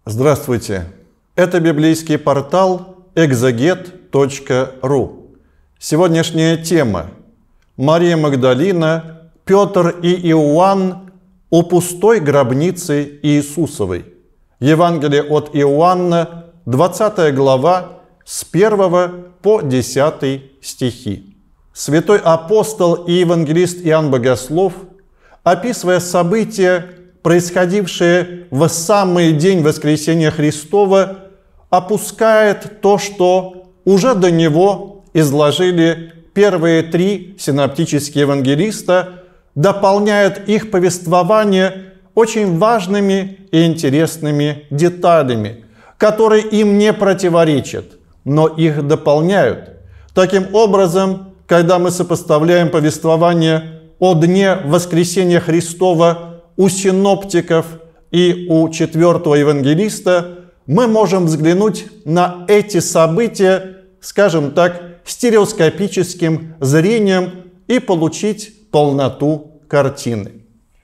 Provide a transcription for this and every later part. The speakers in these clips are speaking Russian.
Здравствуйте! Это библейский портал exeget.ru. Сегодняшняя тема: Мария Магдалина, Петр и Иоанн у пустой гробницы Иисусовой. Евангелие от Иоанна, 20 глава, с 1 по 10 стихи. Святой апостол и евангелист Иоанн Богослов, описывая события, происходившее в самый день воскресения Христова, опускает то, что уже до него изложили первые три синоптические евангелиста, дополняет их повествование очень важными и интересными деталями, которые им не противоречат, но их дополняют. Таким образом, когда мы сопоставляем повествование о дне воскресения Христова у синоптиков и у четвертого евангелиста, мы можем взглянуть на эти события, скажем так, стереоскопическим зрением и получить полноту картины.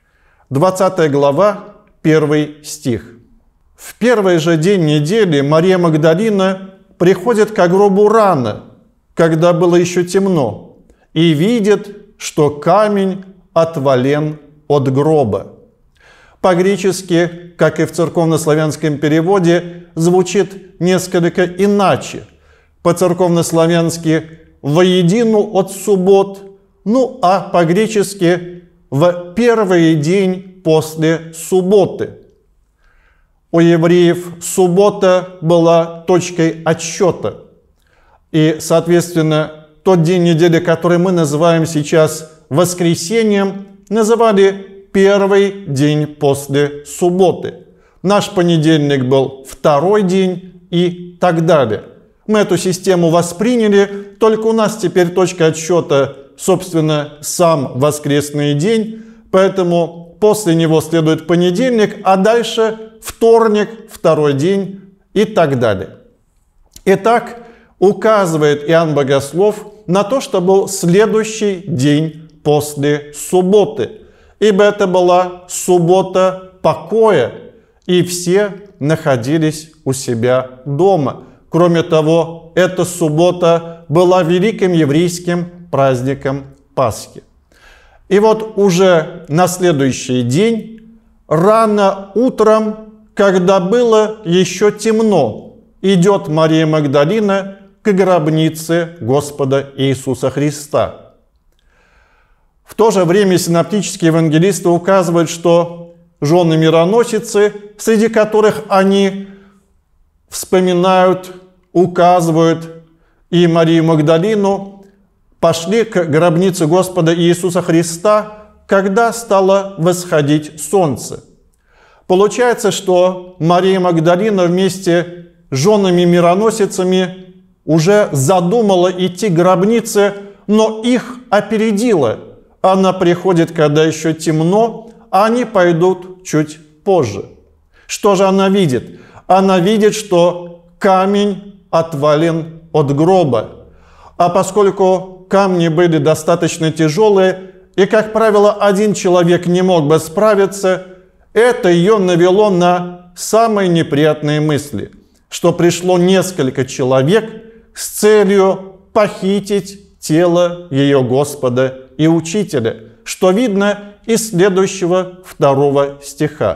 20 глава, 1 стих. В первый же день недели Мария Магдалина приходит к гробу рано, когда было еще темно, и видит, что камень отвален от гроба. По-гречески, как и в церковнославянском переводе, звучит несколько иначе. По-церковнославянски «воедину от суббот», а по-гречески «в первый день после субботы». У евреев суббота была точкой отсчета. И, соответственно, тот день недели, который мы называем сейчас воскресением, называли первый день после субботы. Наш понедельник был второй день и так далее. Мы эту систему восприняли, только у нас теперь точка отсчета, собственно, сам воскресный день, поэтому после него следует понедельник, а дальше вторник, второй день и так далее. Итак, указывает Иоанн Богослов на то, что был следующий день после субботы, ибо это была суббота покоя, и все находились у себя дома. Кроме того, эта суббота была великим еврейским праздником Пасхи. И вот уже на следующий день, рано утром, когда было еще темно, идет Мария Магдалина к гробнице Господа Иисуса Христа. В то же время синоптические евангелисты указывают, что жены-мироносицы, среди которых они вспоминают, указывают и Марию Магдалину, пошли к гробнице Господа Иисуса Христа, когда стало восходить солнце. Получается, что Мария Магдалина вместе с женами-мироносицами уже задумала идти к гробнице, но их опередила. Она приходит, когда еще темно, а они пойдут чуть позже. Что же она видит? Она видит, что камень отвален от гроба. А поскольку камни были достаточно тяжелые, и, как правило, один человек не мог бы справиться, это ее навело на самые неприятные мысли, что пришло несколько человек с целью похитить тело ее Господа и Учителя, что видно из следующего 2 стиха.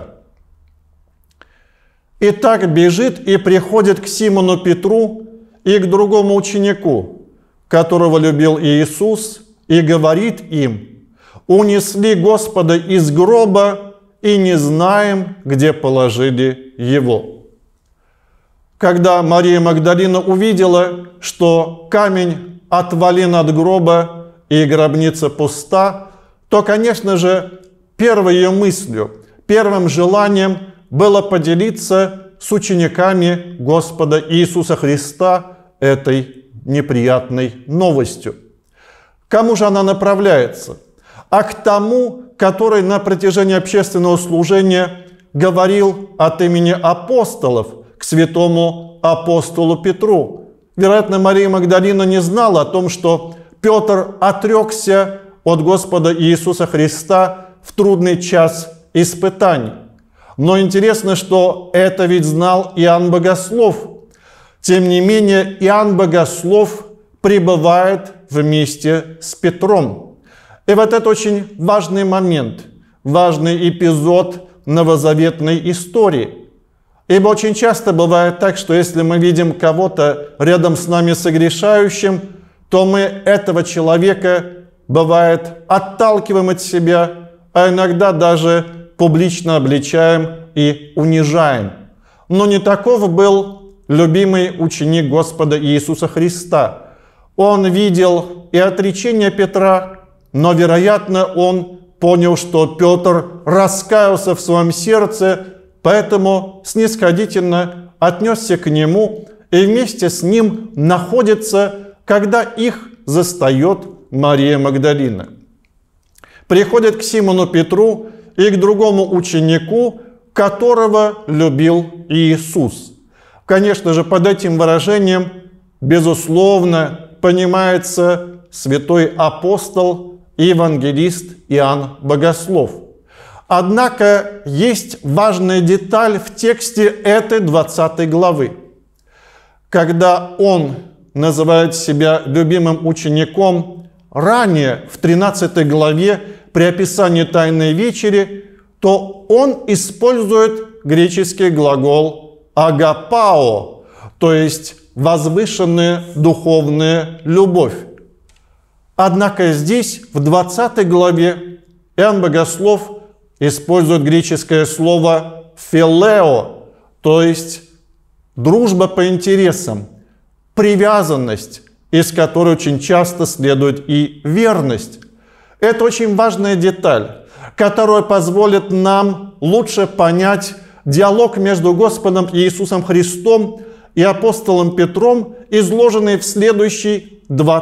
«Итак бежит и приходит к Симону Петру и к другому ученику, которого любил Иисус, и говорит им: унесли Господа из гроба, и не знаем, где положили его». Когда Мария Магдалина увидела, что камень отвален от гроба и гробница пуста, то, конечно же, первой ее мыслью, первым желанием было поделиться с учениками Господа Иисуса Христа этой неприятной новостью. К кому же она направляется? А к тому, который на протяжении общественного служения говорил от имени апостолов к святому апостолу Петру. Вероятно, Мария Магдалина не знала о том, что Петр отрекся от Господа Иисуса Христа в трудный час испытаний. Но интересно, что это ведь знал Иоанн Богослов. Тем не менее, Иоанн Богослов пребывает вместе с Петром. И вот это очень важный момент, важный эпизод новозаветной истории. Ибо очень часто бывает так, что если мы видим кого-то рядом с нами согрешающим, то мы этого человека, бывает, отталкиваем от себя, а иногда даже публично обличаем и унижаем. Но не таков был любимый ученик Господа Иисуса Христа. Он видел и отречение Петра, но, вероятно, он понял, что Петр раскаялся в своем сердце, поэтому снисходительно отнесся к нему и вместе с ним находится, когда их застает Мария Магдалина. Приходит к Симону Петру и к другому ученику, которого любил Иисус. Конечно же, под этим выражением, безусловно, понимается святой апостол и евангелист Иоанн Богослов. Однако есть важная деталь в тексте этой 20 главы. Когда он называет себя любимым учеником, ранее в 13 главе при описании Тайной вечери, то он использует греческий глагол «агапао», то есть возвышенная духовная любовь. Однако здесь, в 20 главе, Иоанн Богослов использует греческое слово «филео», то есть дружба по интересам, привязанность, из которой очень часто следует и верность. Это очень важная деталь, которая позволит нам лучше понять диалог между Господом Иисусом Христом и апостолом Петром, изложенный в следующей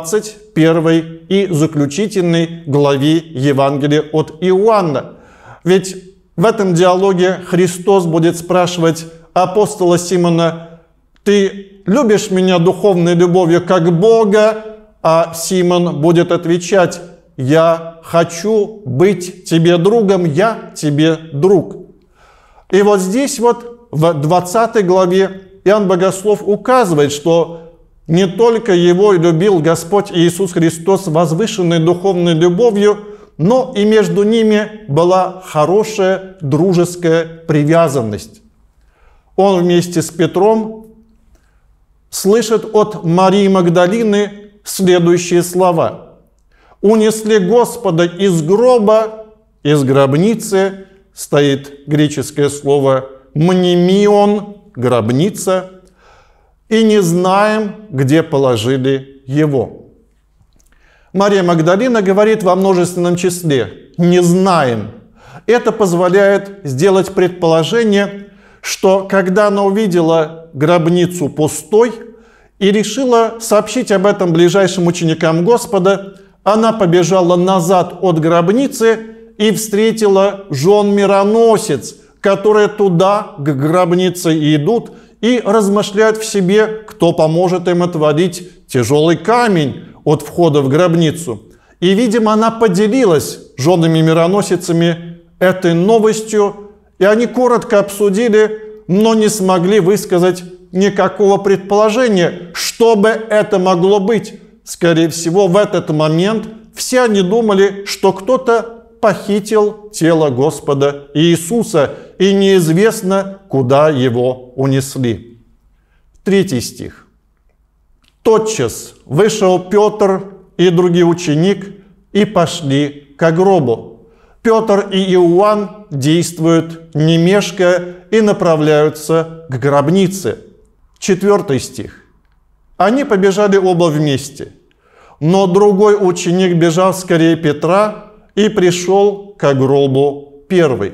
21 и заключительной главе Евангелия от Иоанна. Ведь в этом диалоге Христос будет спрашивать апостола Симона: «Ты любишь меня духовной любовью как Бога?» А Симон будет отвечать: «Я хочу быть тебе другом, я тебе друг». И вот здесь вот в 20 главе Иоанн Богослов указывает, что не только его любил Господь Иисус Христос возвышенной духовной любовью, но и между ними была хорошая дружеская привязанность. Он вместе с Петром слышит от Марии Магдалины следующие слова: «Унесли Господа из гроба», из гробницы, стоит греческое слово «мнемион», гробница, «и не знаем, где положили его». Мария Магдалина говорит во множественном числе «не знаем». Это позволяет сделать предположение, что когда она увидела гробницу пустой и решила сообщить об этом ближайшим ученикам Господа, она побежала назад от гробницы и встретила жен-мироносец, которые туда, к гробнице, идут и размышляют в себе, кто поможет им отводить тяжелый камень от входа в гробницу. И, видимо, она поделилась с женами-мироносицами этой новостью, и они коротко обсудили, но не смогли высказать никакого предположения, что бы это могло быть. Скорее всего, в этот момент все они думали, что кто-то похитил тело Господа Иисуса, и неизвестно, куда его унесли. 3 стих. «Тотчас вышел Петр и другой ученик и пошли к гробу. Петр и Иоанн действуют не мешкая и направляются к гробнице». 4 стих. «Они побежали оба вместе, но другой ученик бежал скорее Петра и пришел к гробу первый».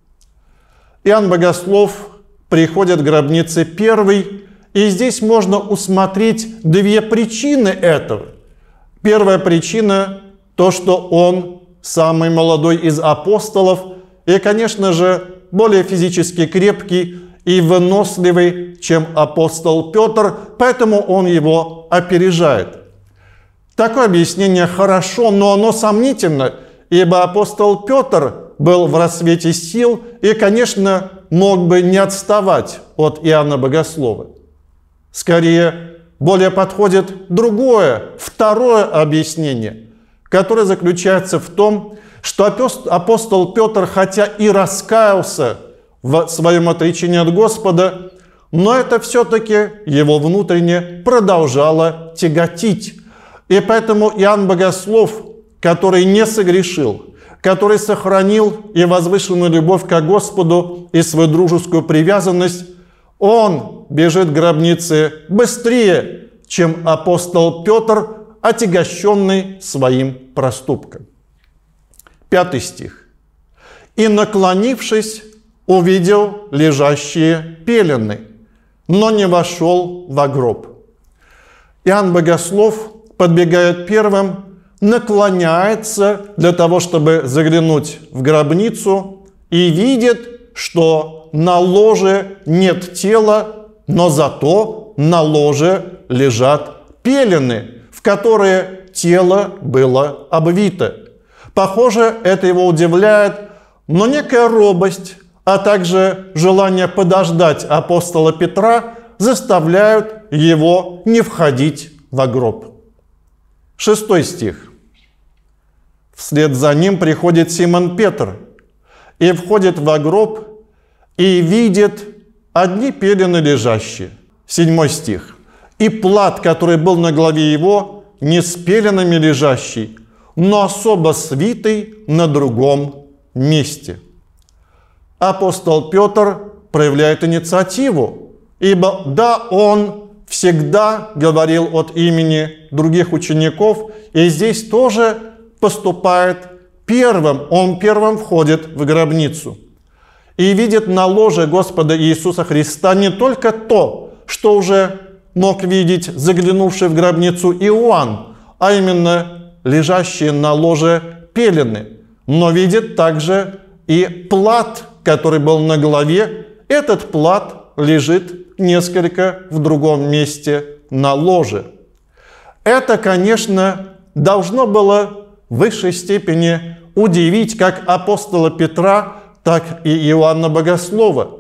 Иоанн Богослов приходит к гробнице первый, и здесь можно усмотреть 2 причины этого. Первая причина – то, что он самый молодой из апостолов и, конечно же, более физически крепкий и выносливый, чем апостол Петр, поэтому он его опережает. Такое объяснение хорошо, но оно сомнительно, ибо апостол Петр был в рассвете сил и, конечно, мог бы не отставать от Иоанна Богослова. Скорее, более подходит другое, второе объяснение, которое заключается в том, что апостол Петр, хотя и раскаялся в своем отречении от Господа, но это все-таки его внутренне продолжало тяготить. И поэтому Иоанн Богослов, который не согрешил, который сохранил и возвышенную любовь к Господу и свою дружескую привязанность, он бежит к гробнице быстрее, чем апостол Петр, отягощенный своим проступком. 5 стих. «И, наклонившись, увидел лежащие пелены, но не вошел во гроб». Иоанн Богослов подбегает первым, наклоняется для того, чтобы заглянуть в гробницу, и видит, что на ложе нет тела, но зато на ложе лежат пелены, в которые тело было обвито. Похоже, это его удивляет, но некая робость, а также желание подождать апостола Петра заставляют его не входить во гроб. 6 стих. «Вслед за ним приходит Симон Петр и входит во гроб и видит одни пелены лежащие». 7 стих. «И плат, который был на голове его, не с пеленами лежащий, но особо свитый на другом месте». Апостол Петр проявляет инициативу, ибо да, он всегда говорил от имени других учеников, и здесь тоже поступает первым. Он первым входит в гробницу и видит на ложе Господа Иисуса Христа не только то, что уже мог видеть заглянувший в гробницу Иоанн, а именно лежащие на ложе пелены, но видит также и плат, который был на голове. Этот плат лежит несколько в другом месте на ложе. Это, конечно, должно было в высшей степени удивить как апостола Петра, так и Иоанна Богослова.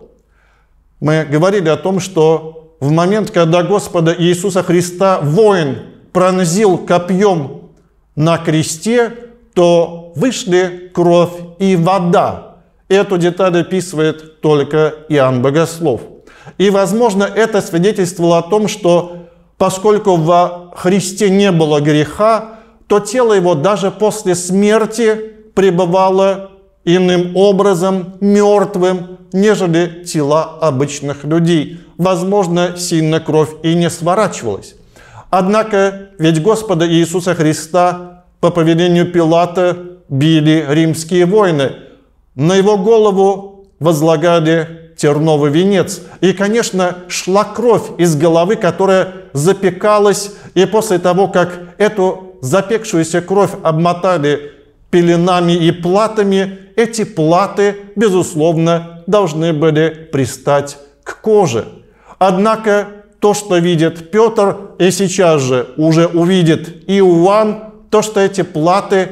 Мы говорили о том, что в момент, когда Господа Иисуса Христа воин пронзил копьем на кресте, то вышли кровь и вода. Эту деталь описывает только Иоанн Богослов. И, возможно, это свидетельствовало о том, что поскольку во Христе не было греха, то тело его даже после смерти пребывало иным образом мертвым, нежели тела обычных людей. Возможно, сильно кровь и не сворачивалась. Однако ведь Господа Иисуса Христа по повелению Пилата били римские воины. На его голову возлагали терновый венец. И, конечно, шла кровь из головы, которая запекалась. И после того, как эту запекшуюся кровь обмотали пеленами и платами, эти платы, безусловно, должны были пристать к коже. Однако то, что видит Петр, и сейчас же уже увидит Иоанн, то, что эти платы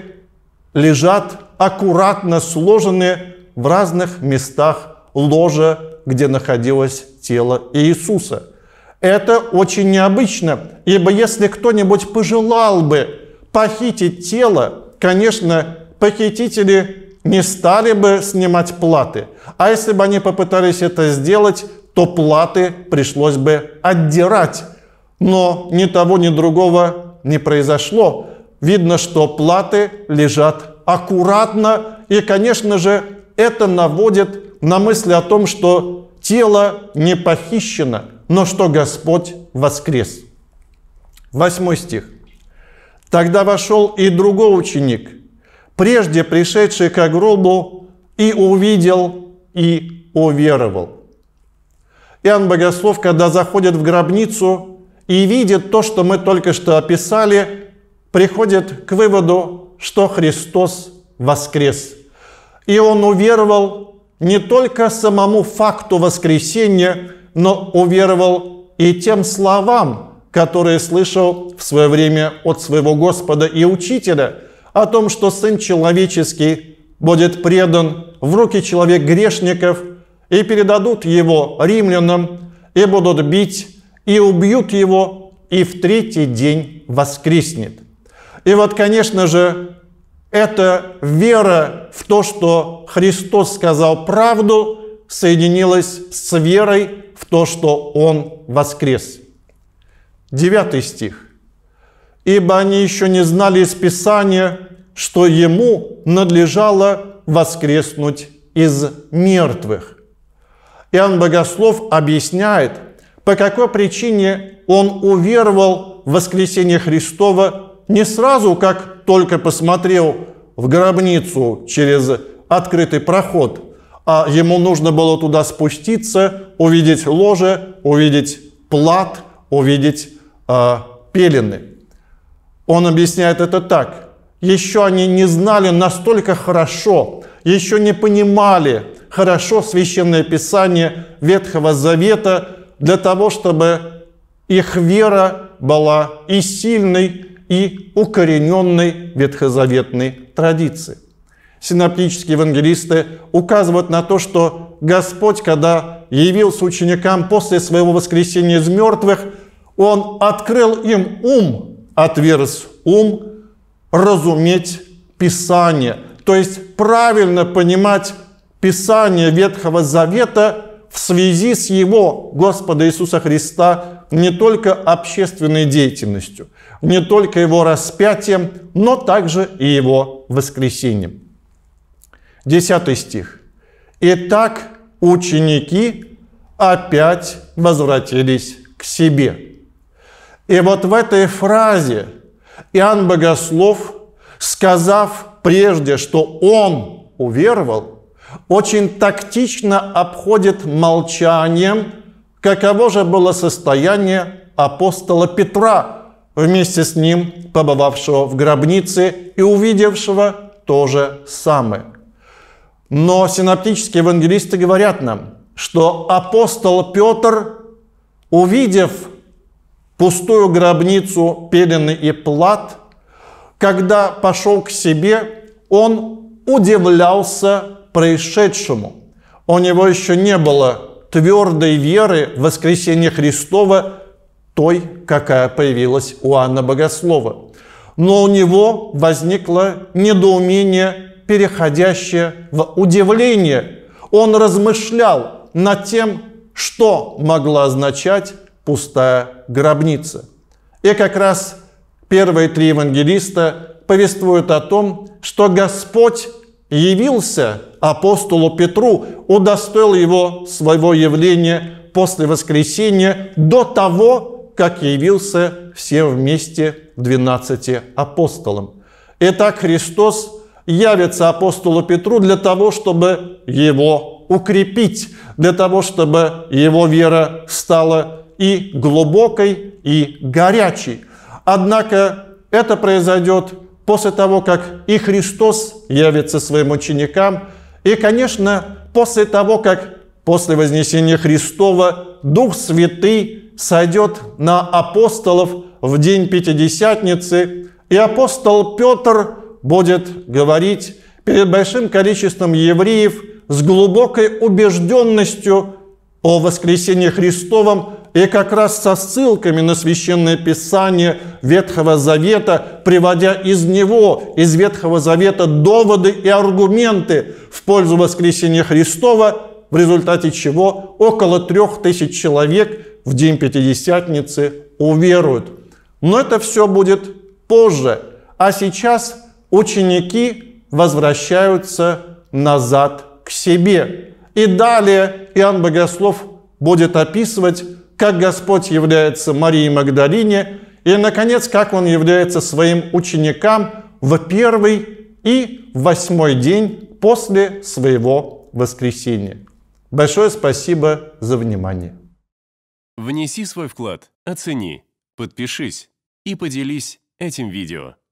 лежат аккуратно сложенные в разных местах ложа, где находилось тело Иисуса. Это очень необычно, ибо если кто-нибудь пожелал бы похитить тело, конечно, похитители не стали бы снимать платы. А если бы они попытались это сделать, то платы пришлось бы отдирать. Но ни того, ни другого не произошло. Видно, что платы лежат аккуратно. И, конечно же, это наводит на мысль о том, что тело не похищено, но что Господь воскрес. 8 стих. «Тогда вошел и другой ученик, прежде пришедший к гробу, и увидел, и уверовал». Иоанн Богослов, когда заходит в гробницу и видит то, что мы только что описали, приходит к выводу, что Христос воскрес. И он уверовал не только самому факту воскресения, но уверовал и тем словам, которые слышал в свое время от своего Господа и Учителя, о том, что Сын Человеческий будет предан в руки человек-грешников, и передадут его римлянам, и будут бить, и убьют его, и в третий день воскреснет. И вот, конечно же, эта вера в то, что Христос сказал правду, соединилась с верой в то, что Он воскрес. 9 стих. «Ибо они еще не знали из Писания, что Ему надлежало воскреснуть из мертвых». Иоанн Богослов объясняет, по какой причине он уверовал в воскресение Христова не сразу, как только посмотрел в гробницу через открытый проход, а ему нужно было туда спуститься, увидеть ложе, увидеть плат, увидеть пелены. Он объясняет это так. Еще они не знали настолько хорошо, еще не понимали хорошо Священное Писание Ветхого Завета для того, чтобы их вера была и сильной, и укорененной ветхозаветной традицией. Синоптические евангелисты указывают на то, что Господь, когда явился ученикам после своего воскресения из мертвых, Он открыл им ум, отверз ум, разуметь Писание, то есть правильно понимать Писание Ветхого Завета в связи с Его, Господа Иисуса Христа, не только общественной деятельностью, не только Его распятием, но также и Его воскресением. 10 стих. «Итак, ученики опять возвратились к себе». И вот в этой фразе Иоанн Богослов, сказав прежде, что он уверовал, очень тактично обходит молчанием, каково же было состояние апостола Петра, вместе с ним побывавшего в гробнице и увидевшего то же самое. Но синоптические евангелисты говорят нам, что апостол Петр, увидев пустую гробницу, пелены и плат, когда пошел к себе, он удивлялся происшедшему. У него еще не было твердой веры в воскресение Христова, той, какая появилась у Иоанна Богослова. Но у него возникло недоумение, переходящее в удивление. Он размышлял над тем, что могла означать пустая гробница. И как раз первые 3 евангелиста повествуют о том, что Господь явился апостолу Петру, удостоил его своего явления после воскресения до того, как явился всем вместе 12 апостолам. Итак, Христос явится апостолу Петру для того, чтобы его укрепить, для того, чтобы его вера стала и глубокой, и горячей. Однако это произойдет после того, как и Христос явится своим ученикам, и, конечно, после того, как после вознесения Христова Дух Святый сойдет на апостолов в день Пятидесятницы, и апостол Петр будет говорить перед большим количеством евреев с глубокой убежденностью о воскресении Христовом и как раз со ссылками на Священное Писание Ветхого Завета, приводя из него, из Ветхого Завета, доводы и аргументы в пользу воскресения Христова, в результате чего около 3000 человек в день Пятидесятницы уверуют. Но это все будет позже. А сейчас ученики возвращаются назад к себе. И далее Иоанн Богослов будет описывать, как Господь является Марии Магдалине и, наконец, как Он является своим ученикам в 1 и 8 день после своего воскресения. Большое спасибо за внимание. Внеси свой вклад, оцени, подпишись и поделись этим видео.